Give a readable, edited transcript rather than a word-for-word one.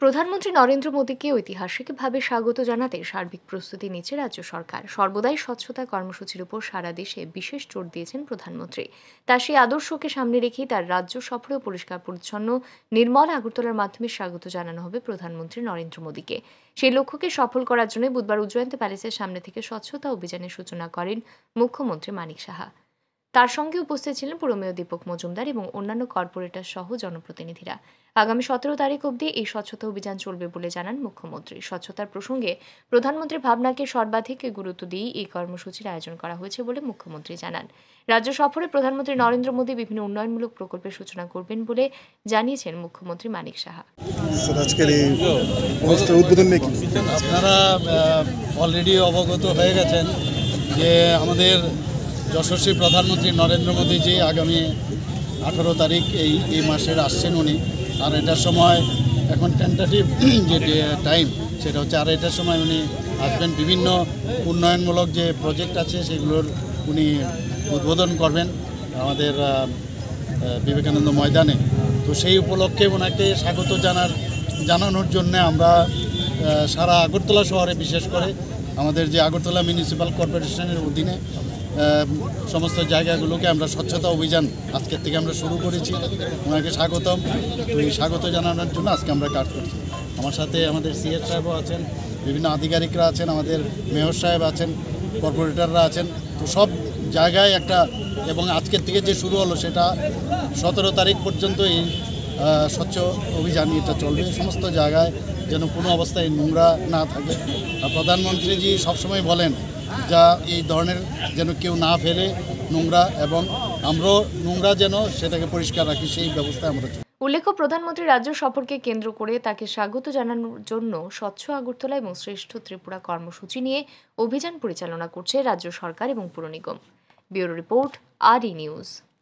প্রধানমন্ত্রী নরেন্দ্র মোদীকে ঐতিহাসিকভাবে স্বাগত জানাতে সার্বিক প্রস্তুতি নিচ্ছে রাজ্য সরকার। সর্বদাই স্বচ্ছতা কর্মসূচির উপর সারা দেশে বিশেষ জোর দিয়েছেন প্রধানমন্ত্রী। তার সেই আদর্শকে সামনে রেখেই তার রাজ্য সফরেও পরিষ্কার পরিচ্ছন্ন নির্মল আগরতলার মাধ্যমে স্বাগত জানানো হবে প্রধানমন্ত্রী নরেন্দ্র মোদীকে। সেই লক্ষ্যকে সফল করার জন্য বুধবার উজ্জয়ন্ত প্যালেসের সামনে থেকে স্বচ্ছতা অভিযানের সূচনা করেন মুখ্যমন্ত্রী মানিক সাহা। তার সঙ্গে উপস্থিত ছিলেন পুর মেয়র দীপক মজুমদার এবং অন্যান্য কর্পোরেটর সহ জনপ্রতিনিধিরা। আগামী 17 তারিখ অবধি এই স্বচ্ছতা অভিযান চলবে বলে জানান মুখ্যমন্ত্রী। স্বচ্ছতার প্রসঙ্গে প্রধানমন্ত্রীর ভাবনাকে সর্বাধিক গুরুত্ব দিয়ে এই কর্মসূচির আয়োজন করা হয়েছে বলে মুখ্যমন্ত্রী জানান। রাজ্য সফরে প্রধানমন্ত্রী নরেন্দ্র মোদী বিভিন্ন উন্নয়নমূলক প্রকল্পের সূচনা করবেন বলে জানিয়েছেন মুখ্যমন্ত্রী মানিক সাহা। আপনারা অলরেডি অবগত হয়ে গেছেন যে আমাদের যশস্বী প্রধানমন্ত্রী নরেন্দ্র মোদীজি আগামী 18 তারিখ এই মাসের আসছেন উনি। আর এটার সময় এখন টেন্টেটিভ যে টাইম সেটা হচ্ছে 2:30টার সময় উনি আসবেন। বিভিন্ন উন্নয়নমূলক যে প্রজেক্ট আছে সেগুলোর উনি উদ্বোধন করবেন আমাদের বিবেকানন্দ ময়দানে। তো সেই উপলক্ষে ওনাকে স্বাগত জানানোর জন্য আমরা সারা আগরতলা শহরে, বিশেষ করে আমাদের যে আগরতলা মিউনিসিপ্যাল কর্পোরেশনের অধীনে সমস্ত জায়গাগুলোকে আমরা স্বচ্ছতা অভিযান আজকের থেকে আমরা শুরু করেছি। ওনাকে স্বাগতম। তো এই স্বাগত জানানোর জন্য আজকে আমরা কাজ করছি। আমার সাথে আমাদের সিএস সাহেবও আছেন, বিভিন্ন আধিকারিকরা আছেন, আমাদের মেয়র সাহেব আছেন, কর্পোরেটররা আছেন। তো সব জায়গায় একটা, এবং আজকের থেকে যে শুরু হলো সেটা 17 তারিখ পর্যন্ত এই স্বচ্ছ অভিযান এটা চলবে। সমস্ত জায়গায় যেন কোনো অবস্থায় নোংরা না থাকে। আর প্রধানমন্ত্রীজি সবসময় বলেন যা এই ধরনের যেন কেউ না ফেলে নোংরা, এবং আমরাও নোংরা যেন সেটাকে পরিষ্কার রাখি, সেই ব্যবস্থা আমরা। উল্লেখ্য, প্রধানমন্ত্রী রাজ্য সফরকে কেন্দ্র করে তাকে স্বাগত জানানোর জন্য স্বচ্ছ আগরতলা এবং শ্রেষ্ঠ ত্রিপুরা কর্মসূচি নিয়ে অভিযান পরিচালনা করছে রাজ্য সরকার এবং পুর নিগম। Bureau report, RE news.